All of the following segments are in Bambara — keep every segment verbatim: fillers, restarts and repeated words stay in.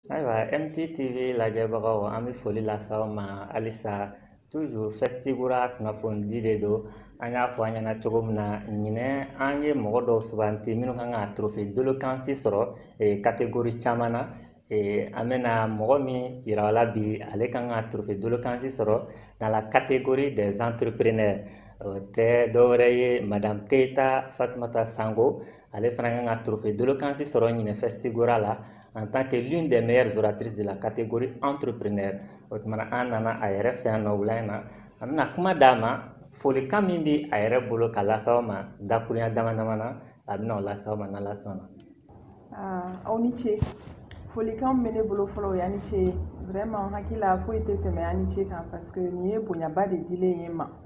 Ayiwa M T T V lajɛbagaw an bɛ foli lase aw ma halisa toujours Festigura kunnafonidi de don an y'a fɔ an ɲɛna cogo min na ɲinɛ an ye mɔgɔ dɔw suganti minnu kan ka trophée Dolokansi sɔrɔ catégorie caman na an bɛna mɔgɔ min yira aw la bi ale kan ka trophée Dolokansi sɔrɔ dans la catégorie des entrepreneurs o tɛ dɔwɛrɛ ye Madame Keyita Fatumata Sango ale fana kan ka trophée Dolokansi sɔrɔ ɲinɛ Festigura la en tant que l'une des meilleures oratrices de la catégorie entrepreneur. O tumana an nana a yɛrɛ fɛ yan nɔ wula in na an bɛna kuma d'a ma folikan min bɛ a yɛrɛ bolo ka lase aw ma dakuruɲa dama dama na a bɛna o lase aw ma n'Ala sɔnna. Aw ni ce folikan bɛ ne bolo fɔlɔ o y'aw ni ce vraiment hakili la foyi tɛ tɛmɛ aw ni ce kan parce que nin ye bonyaba de dilen ye n ma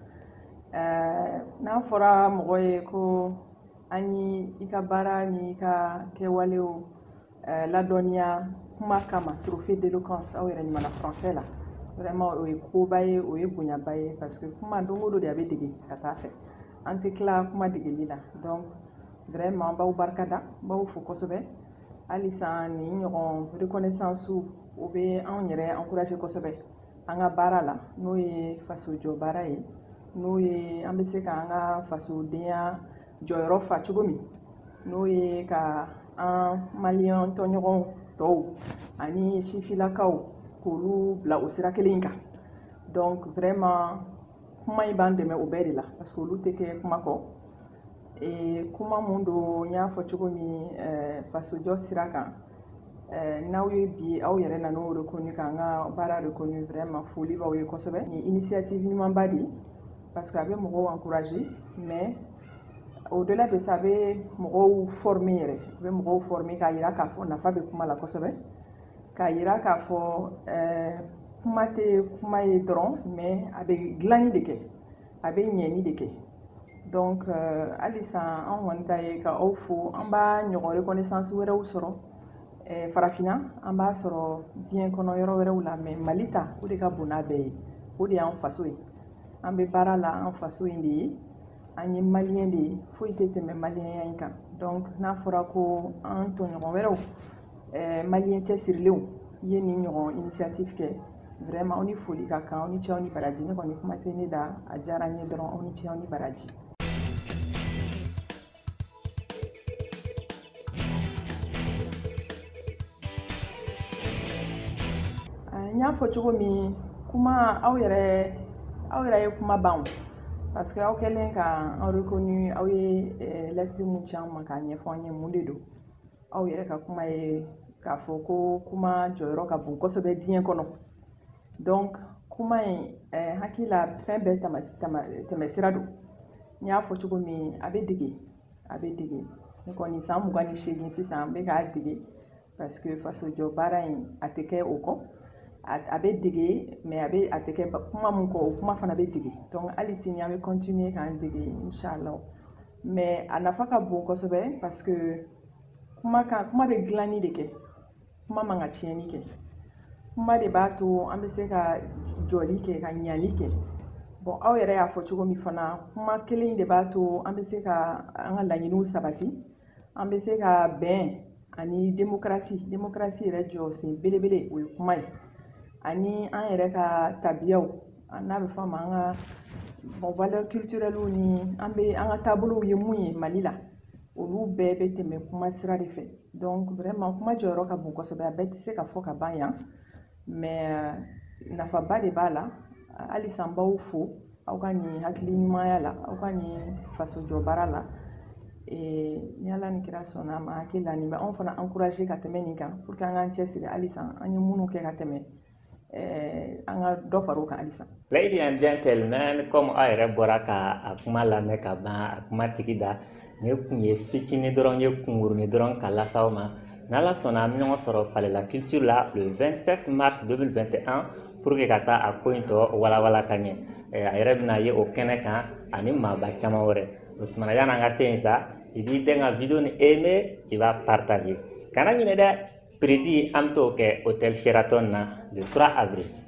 n'a fɔra mɔgɔ ye ko an yi i ka baara ni i ka kɛwalew ladɔnniya kuma kama trophée d'éloquence aw yɛrɛ ɲumanna français la vraiment o ye koba ye o ye bonyaba ye parce que kuma don o don de a bɛ dege ka taa fɛ an tɛ tila kuma degeli la donc vraiment b'aw barikada b'aw fo kosɛbɛ halisa nin ɲɔgɔn reconnaissance o bɛ anw yɛrɛ encourager kosɛbɛ an ka baara la n'o ye faso jɔ baara ye n'o ye an bɛ se ka an ka fasodenya jɔyɔrɔ fa cogo min n'o ye ka an maliyɛn tɔɲɔgɔn tɔw ani sifilakaw k'olu bila o sira kelen kan donc vraiment kuma in b'an dɛmɛ o bɛɛ de la parce que olu tɛ kɛ kuma kɔ kuma mun don n y'a fɔ cogo min fasojɔ sira kan n'aw ye bi aw yɛrɛ nan'o reconnu k'an ka baara reconnu vraiment foli b'aw ye kosɛbɛ ni initiative ɲumanba de parce que a bɛ mɔgɔw encourager mais au-delà de ça a bɛ mɔgɔw former yɛrɛ a bɛ mɔgɔw former k'a yira k'a fɔ nafa bɛ kuma la kosɛbɛ k'a yira k'a fɔ kuma tɛ kuma ye dɔrɔn mais a bɛ dilanni de kɛ a bɛ ɲɛni de kɛ donc halisa an kɔni ta ye ka aw fo an b'a ɲɔgɔn reconnaissance wɛrɛw sɔrɔ farafinna an b'a sɔrɔ diɲɛ kɔnɔ yɔrɔ wɛrɛw la mais Mali ta o de ka bon n'a bɛɛ ye o de y'an faso ye an bɛ baara la an faso in de ye an ye maliyɛn de ye foyi tɛ tɛmɛ maliyɛnya in kan donc n'a fɔra ko an tɔɲɔgɔn wɛrɛw maliyɛn cɛsirilenw ye nin ɲɔgɔn initiative kɛ vraiment aw ni foli ka kan aw ni ce aw ni baraji ne kɔni kuma tɛ ne da a diyara n ye dɔrɔn aw ni ce aw ni baraji. n y'a fɔ cogo min kuma aw yɛrɛ aw yɛrɛ ye kuma ban parce que aw kɛlen ka aw reconnu aw ye lettre mun ci an ma k'a ɲɛfɔ an ye mun de don aw yɛrɛ ka kuma ye k'a fɔ ko kuma jɔyɔrɔ ka bon kosɛbɛ diɲɛ kɔnɔ donc kuma in hakili la fɛn bɛɛ tɛmɛsira don n y'a fɔ cogo min a bɛ dege a bɛ dege ne kɔni san mugan ni seegin sisan n bɛ k'a dege parce que fasojɔ baara in a tɛ kɛ o kɔ a bɛ dege mais a bɛ a tɛ kɛ kuma mun kɔ o kuma fana bɛ dege donc hali sini an bɛ continuer k'an dege inshallah mais a nafa ka bon kosɛbɛ parce que kuma kan kuma bɛ dilanni de kɛ kuma man ka tiɲɛni kɛ kuma de b'a to an bɛ se ka jɔli kɛ ka ɲali kɛ bon aw yɛrɛ y'a fɔ cogo min fana kuma kelen de b'a to an bɛ se ka an ka laɲiniw sabati an bɛ se ka bɛn ani démocratie démocratie yɛrɛ jɔ sen belebele o ye kuma ye ani an yɛrɛ ka tabiyaw n'a bɛ fɔ a ma an ka bon valeur culturelle ni an bɛ an ka taabolow ye mun ye Mali la olu bɛɛ bɛ tɛmɛ kuma sira de fɛ donc vraiment kuma jɔyɔrɔ ka bon kosɛbɛ a bɛɛ tɛ se ka fɔ ka ban yan mais nafaba de b'a la halisa n b'aw fo aw ka nin hakili ɲumanya la aw ka nin fasojɔ baara la ni Ala ni kira sɔnna a ma hakili la nin bɛ anw fana encourager ka tɛmɛ nin kan pour que an k'an cɛsiri halisa an ye minnu kɛ ka tɛmɛ an ka dɔ far'o kan halisa. Ladies and gentlemen, comme aw yɛrɛ bɔra ka a kuma lamɛn ka ban a kuma tigi da ne kun ye fitinin dɔrɔn ye kunkurunin dɔrɔn ka lase aw ma n'Ala sɔnna an bɛ ɲɔgɔn sɔrɔ Palais la Culture la le vingt-sept mars deux mille vingt et un pour que ka taa a ko in tɔ walawala ka ɲɛ a yɛrɛ bɛna ye o kɛnɛ kan ani maaba caman wɛrɛ o tumana yan'an ka se yen sa i b'i den ka vidéo ni aimer i b'a partager kana ɲinɛ dɛ prix di an bɛ t'o kɛ hôtel Sheraton na le trois avril.